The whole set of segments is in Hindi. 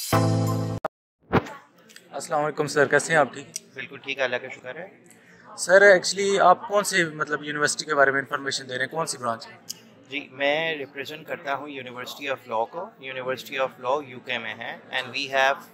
अस्सलाम वालेकुम सर, कैसे हैं आप? ठीक? बिल्कुल ठीक है, अल्लाह का शुक्र है। सर एक्चुअली आप कौन से मतलब यूनिवर्सिटी के बारे में इंफॉर्मेशन दे रहे हैं, कौन सी ब्रांच है? जी, मैं रिप्रेजेंट करता हूँ यूनिवर्सिटी ऑफ लॉ को। यूनिवर्सिटी ऑफ लॉ यूके में है and we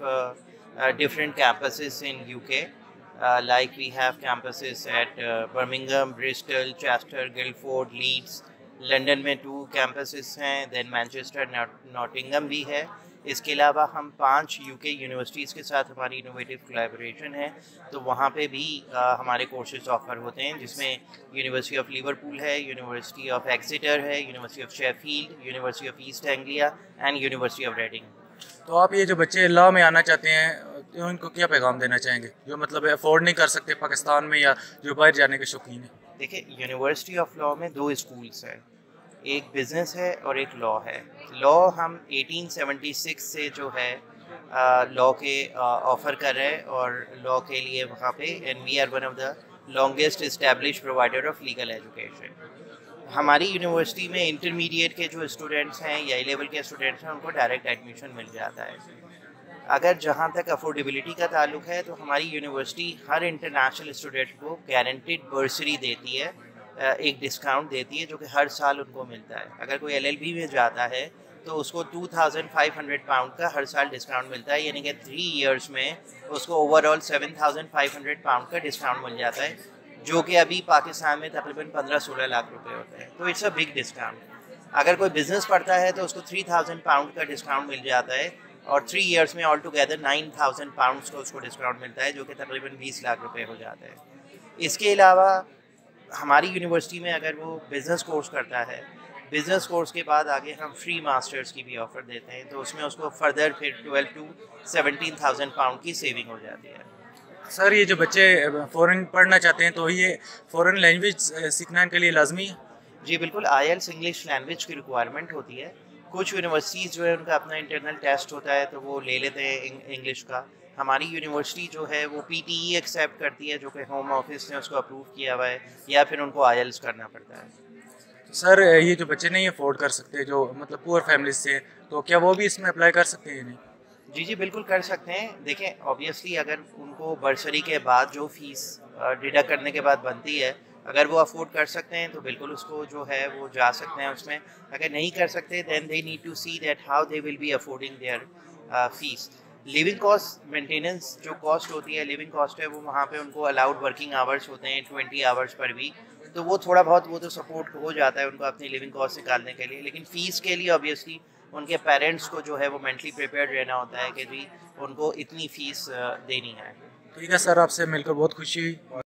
have different campuses in UK. Like we have campuses at Birmingham, Bristol, Chester, Guildford, Leeds. London में 2 कैंपसेस हैं, देन मैनचेस्टर, नॉटिंघम भी है। इसके अलावा हम 5 यूके यूनिवर्सिटीज़ के साथ हमारी इनोवेटिव कोलैबोरेशन है, तो वहाँ पे भी हमारे कोर्सेज ऑफर होते हैं, जिसमें यूनिवर्सिटी ऑफ लिवरपूल है, यूनिवर्सिटी ऑफ एक्सिटर है, university of Sheffield, university of East Anglia and university of Reading. तो आप ये जो बच्चे लॉ में आना चाहते हैं तो इनको क्या पैगाम देना चाहेंगे, जो मतलब अफोर्ड नहीं कर सकते पाकिस्तान में या जो बाहर जाने के शौकीन हैं? देखिए, यूनिवर्सिटी ऑफ लॉ में 2 स्कूल्स हैं, एक बिज़नेस है और एक लॉ है। लॉ हम 1876 से जो है लॉ के ऑफ़र कर रहे हैं और लॉ के लिए वहाँ पे, and we are one of the longest establish provider of legal education. हमारी यूनिवर्सिटी में इंटरमीडिएट के जो स्टूडेंट्स हैं या ए लेवल के स्टूडेंट्स हैं, उनको डायरेक्ट एडमिशन मिल जाता है। अगर जहाँ तक अफोर्डेबिलिटी का ताल्लुक है, तो हमारी यूनिवर्सिटी हर इंटरनेशनल स्टूडेंट को गारंटीड बर्सरी देती है, एक डिस्काउंट देती है जो कि हर साल उनको मिलता है। अगर कोई एलएलबी में जाता है तो उसको 2500 पाउंड का हर साल डिस्काउंट मिलता है, यानी कि 3 इयर्स में उसको ओवरऑल 7500 पाउंड का डिस्काउंट मिल जाता है, जो कि अभी पाकिस्तान में तकरीबन 15-16 लाख रुपए होते हैं। तो इट्स अ बिग डिस्काउंट। अगर कोई बिजनेस पढ़ता है तो उसको 3000 पाउंड का डिस्काउंट मिल जाता है और 3 इयर्स में ऑल टुगेदर 9000 पाउंड्स का उसको डिस्काउंट मिलता है, जो कि तकरीबन 20 लाख रुपए हो जाते हैं। इसके अलावा हमारी यूनिवर्सिटी में अगर वो बिज़नेस कोर्स करता है, बिज़नेस कोर्स के बाद आगे हम फ्री मास्टर्स की भी ऑफ़र देते हैं, तो उसमें उसको फर्दर फिर 12 टू 17,000 पाउंड की सेविंग हो जाती है। सर ये जो बच्चे फ़ॉरेन पढ़ना चाहते हैं तो ये फ़ॉरेन लैंग्वेज सीखना इनके लिए लाजमी है? जी बिल्कुल, आईएलटीएस इंग्लिश लैंग्वेज की रिक्वायरमेंट होती है। कुछ यूनिवर्सिटीज़ जो है उनका अपना इंटरनल टेस्ट होता है, तो वो ले लेते हैं इंग्लिश का। हमारी यूनिवर्सिटी जो है वो पीटीई एक्सेप्ट करती है, जो कि होम ऑफिस ने उसको अप्रूव किया हुआ है, या फिर उनको आईएलटीएस करना पड़ता है। तो सर ये जो बच्चे नहीं अफोर्ड कर सकते, जो मतलब पुअर फैमिलीज से, तो क्या वो भी इसमें अप्लाई कर सकते हैं या नहीं? जी, जी, बिल्कुल कर सकते हैं। देखें, ऑब्वियसली अगर उनको बर्सरी के बाद जो फ़ीस डिडक्ट करने के बाद बनती है, अगर वो अफ़ोर्ड कर सकते हैं तो बिल्कुल उसको जो है वो जा सकते हैं उसमें। अगर नहीं कर सकते, then they need to see that how they will be affording their fees. Living cost, maintenance जो कॉस्ट होती है, लिविंग कॉस्ट है, वो वहाँ पे उनको अलाउड वर्किंग आवर्स होते हैं 20 आवर्स पर वीक, तो वो थोड़ा बहुत वो तो सपोर्ट हो जाता है उनको अपनी लिविंग कॉस्ट निकालने के लिए। लेकिन फ़ीस के लिए ऑब्वियसली उनके पेरेंट्स को जो है वो मेंटली प्रिपेयर्ड रहना होता है कि जी उनको इतनी फ़ीस देनी है। ठीक है सर, आपसे मिलकर बहुत खुशी हुई।